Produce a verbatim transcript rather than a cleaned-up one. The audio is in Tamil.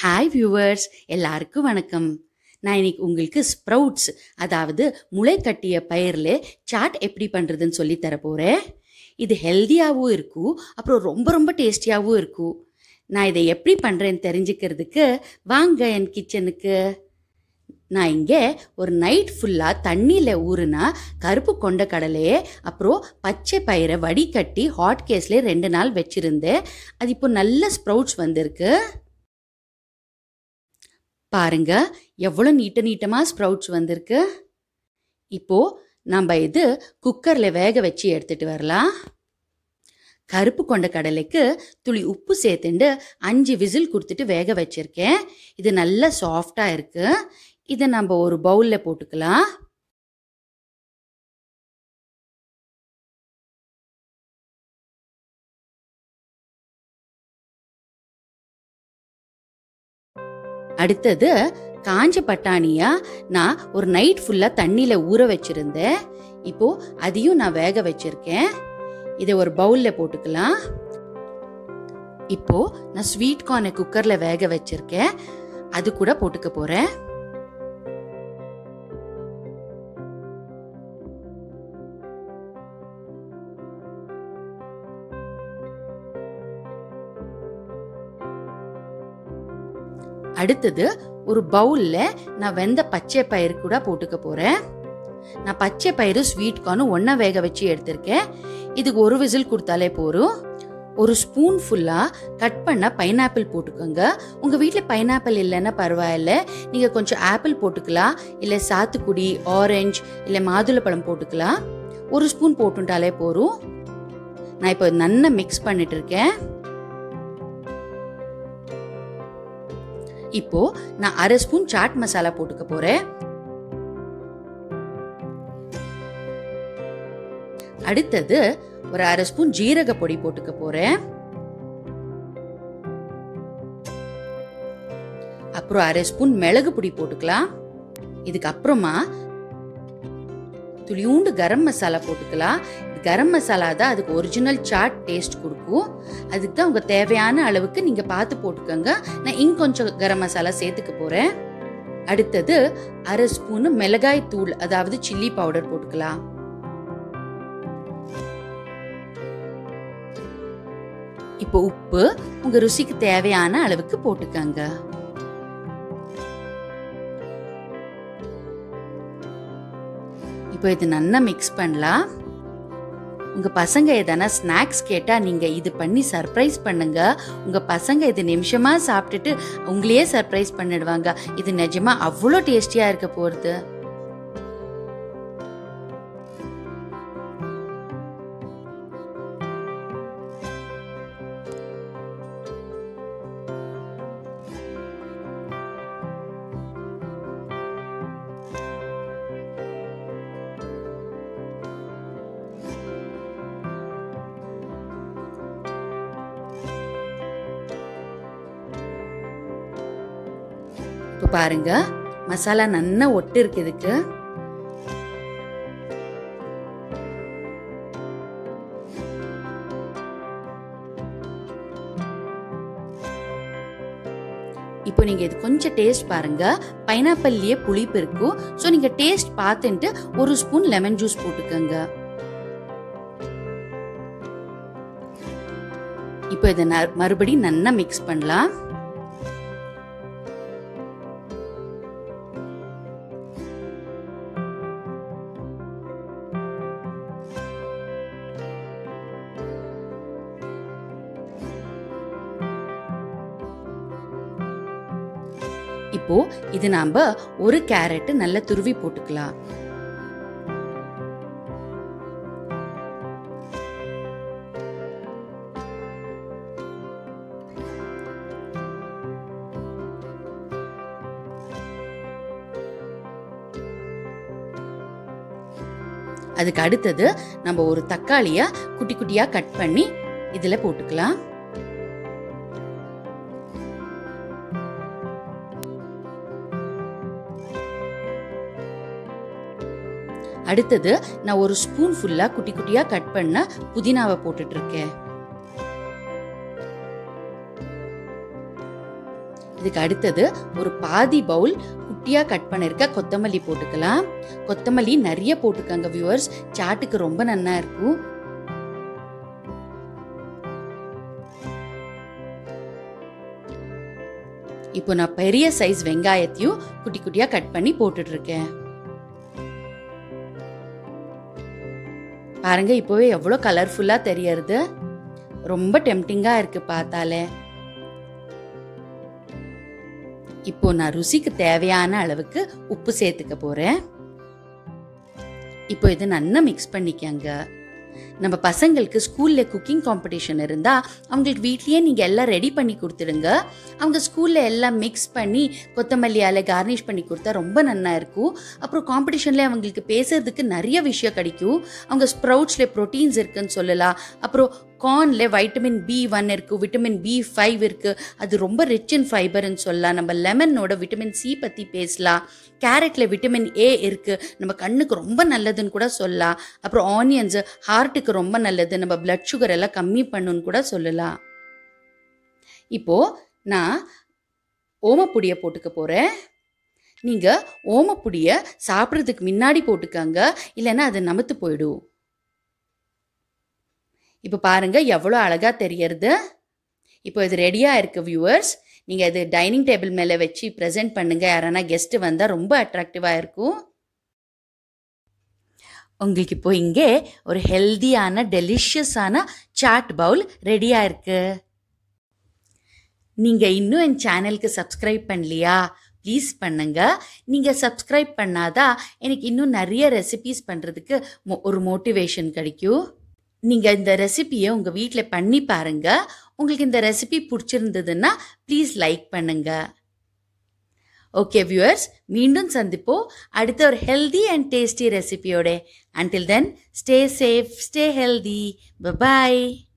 ஹாய் வியூவர்ஸ், எல்லாருக்கும் வணக்கம். நான் இன்னைக்கு உங்களுக்கு ஸ்ப்ரவுட்ஸ், அதாவது முளை கட்டிய பயிரில் சாட் எப்படி பண்ணுறதுன்னு சொல்லி தர போகிறேன். இது ஹெல்த்தியாகவும் இருக்கும், அப்புறம் ரொம்ப ரொம்ப டேஸ்டியாகவும் இருக்கும். நான் இதை எப்படி பண்ணுறேன்னு தெரிஞ்சுக்கிறதுக்கு வாங்க என் கிச்சனுக்கு. நான் இங்கே ஒரு நைட் ஃபுல்லாக தண்ணியில் ஊறுனா கருப்பு கொண்ட கடலையே அப்புறம் பச்சை பயிரை வடிகட்டி ஹாட் கேஸ்லேயே ரெண்டு நாள் வச்சுருந்தேன். அது இப்போ நல்ல ஸ்ப்ரவுட்ஸ் வந்திருக்கு. பாருங்க எவ்வளோ நீட்ட நீட்டமாக ஸ்ப்ரவுட்ஸ் வந்திருக்கு. இப்போது நம்ம இது குக்கரில் வேக வச்சு எடுத்துகிட்டு வரலாம். கருப்பு கொண்ட கடலைக்கு துளி உப்பு சேர்த்துண்டு அஞ்சு விசில் கொடுத்துட்டு வேக வச்சுருக்கேன். இது நல்லா சாஃப்டாக இருக்குது. இதை நம்ம ஒரு பவுலில் போட்டுக்கலாம். அடுத்தது காஞ்ச பட்டாணியா நான் ஒரு நைட் ஃபுல்லாக தண்ணியில் ஊற வச்சுருந்தேன். இப்போது அதையும் நான் வேக வச்சுருக்கேன். இதை ஒரு பவுலில் போட்டுக்கலாம். இப்போது நான் ஸ்வீட் கார்னை குக்கரில் வேக வச்சுருக்கேன், அது கூட போட்டுக்க போகிறேன். அடுத்தது ஒரு பவுலில் நான் வெந்த பச்சை பயிறு கூட போட்டுக்க போகிறேன். நான் பச்சை பயிறு ஸ்வீட் கார்னும் ஒன்றா வேக வச்சு எடுத்திருக்கேன். இதுக்கு ஒரு விசில் கொடுத்தாலே போதும். ஒரு ஸ்பூன் ஃபுல்லாக கட் பண்ண பைனாப்பிள் போட்டுக்கோங்க. உங்கள் வீட்டில் பைனாப்பிள் இல்லைன்னா பரவாயில்ல, நீங்கள் கொஞ்சம் ஆப்பிள் போட்டுக்கலாம், இல்லை சாத்துக்குடி, ஆரஞ்சு இல்லை மாதுளப்பழம் போட்டுக்கலாம். ஒரு ஸ்பூன் போட்டுட்டாலே போதும். நான் இப்போ நல்லா மிக்ஸ் பண்ணிட்டு இருக்கேன். இப்போ நான் அரை ஸ்பூன் சாட் மசாலா போட்டுக்க போறேன். அடுத்தது ஒரு அரை ஸ்பூன் ஜீரக பொடி போட்டுக்க போறேன். அப்புறம் அரை ஸ்பூன் மிளகு பொடி போட்டுக்கலாம். இதுக்கு அப்புறமா துளியூண்டு கரம் மசாலா போட்டுக்கலாம். கரம் மசாலா தான் அதுக்கு ஒரிஜினல் சாட் டேஸ்ட் கொடுக்கும். அதுக்கு தான் உங்கள் தேவையான அளவுக்கு நீங்கள் பார்த்து போட்டுக்கோங்க. நான் இங்கே கொஞ்சம் கரம் மசாலா சேர்த்துக்க போகிறேன். அடுத்தது அரை ஸ்பூனு மிளகாய் தூள், அதாவது சில்லி பவுடர் போட்டுக்கலாம். இப்போ உப்பு உங்கள் ருசிக்கு தேவையான அளவுக்கு போட்டுக்கோங்க. இப்போ இது நல்லா மிக்ஸ் பண்ணலாம். உங்கள் பசங்க எதனா ஸ்நாக்ஸ் கேட்டால் நீங்கள் இது பண்ணி சர்ப்ரைஸ் பண்ணுங்க. உங்கள் பசங்க இது நிமிஷமாக சாப்பிட்டுட்டு உங்களையே சர்ப்ரைஸ் பண்ணிடுவாங்க. இது நிஜமாக அவ்வளோ டேஸ்டியாக இருக்க போகிறது. இப்போ பாருங்க மசாலா நல்லா ஒட்டு இருக்கு. இதுக்கு இப்போ நீங்க இது கொஞ்சம் டேஸ்ட் பாருங்க. பைனாப்பிள்லயே புளிப்பு இருக்கும். ஸோ நீங்க டேஸ்ட் பார்த்துட்டு ஒரு ஸ்பூன் லெமன் ஜூஸ் போட்டுக்கோங்க. இப்போ இதை மறுபடியும் நல்லா மிக்ஸ் பண்ணலாம். இப்போ இது நாம ஒரு கேரட் நல்லா துருவி போட்டுக்கலாம். அதுக்கு அடுத்தது நம்ம ஒரு தக்காளியை குட்டி குட்டியா கட் பண்ணி இதுல போட்டுக்கலாம். அடுத்தது நான் ஒரு ஸ்பூன் ஃபுல்லா குட்டி குட்டியா கட் பண்ண புதினாவை போட்டுட்டு இருக்கேன். இதுக்கு அடுத்தது ஒரு பாதி பவுல் குட்டியாக கட் பண்ணிருக்க கொத்தமல்லி போட்டுக்கலாம். கொத்தமல்லி நிறைய போட்டுக்கங்க வியூவர்ஸ், சாட்டுக்கு ரொம்ப நல்லா இருக்கும். இப்போ நான் பெரிய சைஸ் வெங்காயத்தையும் குட்டி குட்டியா கட் பண்ணி போட்டுட்டு இருக்கேன். பாருங்க, இப்போவே எவ்வளோ கலர்ஃபுல்லா தெரியறது. ரொம்ப டெம்டிங்கா இருக்கு பார்த்தாலே. இப்போ நான் ருசிக்கு தேவையான அளவுக்கு உப்பு சேர்த்துக்க போறேன். இப்போ இதை நல்லா மிக்ஸ் பண்ணிக்கங்க. நம்ம பசங்களுக்கு ஸ்கூல்ல குக்கிங் காம்படிஷன் இருந்தா அவங்களுக்கு வீட்லயே நீங்க எல்லாம் ரெடி பண்ணி கொடுத்துடுங்க. அவங்க ஸ்கூல்ல எல்லாம் மிக்ஸ் பண்ணி கொத்தமல்லியால கார்னிஷ் பண்ணி கொடுத்தா ரொம்ப நல்லா இருக்கும். அப்புறம் காம்படிஷன்ல அவங்களுக்கு பேசுறதுக்கு நிறைய விஷயம் கிடைக்கும். அவங்க ஸ்ப்ரவுட்ஸ்ல ப்ரோட்டீன்ஸ் இருக்குன்னு சொல்லலாம். அப்புறம் கார்ன்ல வைட்டமின் பி ஒன் இருக்கு, விட்டமின் பி ஃபைவ் இருக்கு, அது ரொம்ப ரிச் இன் ஃபைபர்னு சொல்லலாம். நம்ம லெமனோட விட்டமின் சி பத்தி பேசலாம். கேரட்ல விட்டமின் ஏ இருக்கு, நம்ம கண்ணுக்கு ரொம்ப நல்லதுன்னு கூட சொல்லலாம். அப்புறம் ஆனியன்ஸ் ஹார்ட்டுக்கு ரொம்ப நல்லது, நம்ம பிளட் சுகர் எல்லாம் கம்மி பண்ணுன்னு கூட சொல்லலாம். இப்போ நான் ஓமப்பொடியை போட்டுக்க போறேன். நீங்க ஓமப்பொடியை சாப்பிட்றதுக்கு முன்னாடி போட்டுக்கங்க, இல்லைன்னா அது நமத்து போயிடும். இப்போ பாருங்க எவ்வளோ அழகா தெரியறது. இப்போ இது ரெடியா இருக்கு வியூவர்ஸ். நீங்க இது டைனிங் டேபிள் மேல வச்சு ப்ரெசென்ட் பண்ணுங்க. யாரானா கெஸ்ட் வந்தா ரொம்ப அட்ராக்டிவா இருக்கும். உங்களுக்கு இப்போ இங்கே ஒரு ஹெல்தியான டெலிஷியஸான சாட் பவுல் ரெடியா இருக்கு. நீங்க இன்னும் என் சேனலுக்கு சப்ஸ்கிரைப் பண்ணலையா? ப்ளீஸ் பண்ணுங்க. நீங்கள் சப்ஸ்கிரைப் பண்ணாதான் எனக்கு இன்னும் நிறைய ரெசிபீஸ் பண்ணுறதுக்கு ஒரு மோட்டிவேஷன் கிடைக்கும். நீங்கள் இந்த ரெசிபியை உங்கள் வீட்டில் பண்ணி பாருங்க. உங்களுக்கு இந்த ரெசிபி பிடிச்சிருந்ததுன்னா ப்ளீஸ் லைக் பண்ணுங்க. ஓகே வியூவர்ஸ், மீண்டும் சந்திப்போம் அடுத்த ஒரு ஹெல்தி அண்ட் டேஸ்டி ரெசிபியோட. Until then, stay safe, stay healthy. Bye பாய்.